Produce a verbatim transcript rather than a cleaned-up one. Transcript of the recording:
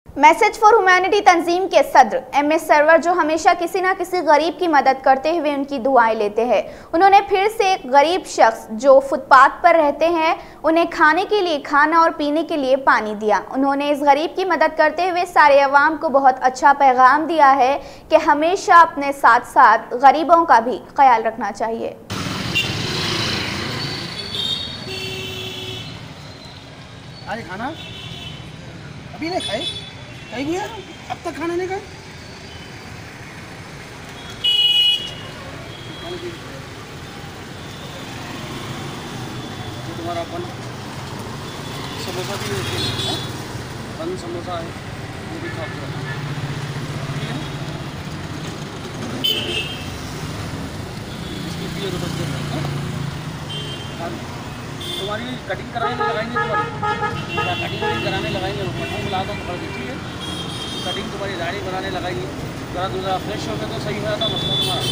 Message for humanity तंजीम के सदर M S server, जो हमेशा किसी न किसी गरीब की मदद करते हुए उनकी दुआएं लेते हैं, उन्होंने फिर से एक गरीब शख्स जो फुटपाथ पर रहते हैं उन्हें खाने के लिए खाना और पीने के लिए पानी दिया। उन्होंने इस गरीब की मदद करते हुए सारे अवाम को बहुत अच्छा पैगाम दिया है कि हमेशा अपने साथ साथ गरीबों का भी ख्याल रखना चाहिए। आज खाना अभी नहीं खाए कहीं भी, अब तक खाना नहीं खाए। तुम्हारा बन समोसा भी है, बन समोसा है वो भी खाते हैं। इसकी भी जरूरत है। तुम्हारी कटिंग कराने लगाएंगे, तुम्हारी कटिंग वटिंग कराने लगाएंगे, मटन मिला दो पकड़ के, ठीक है। कटिंग तुम्हारी दाढ़ी बनाने लगाएंगे, ज़रा दूसरा फ्रेश हो गया तो सही हो जाता मसला तुम्हारा।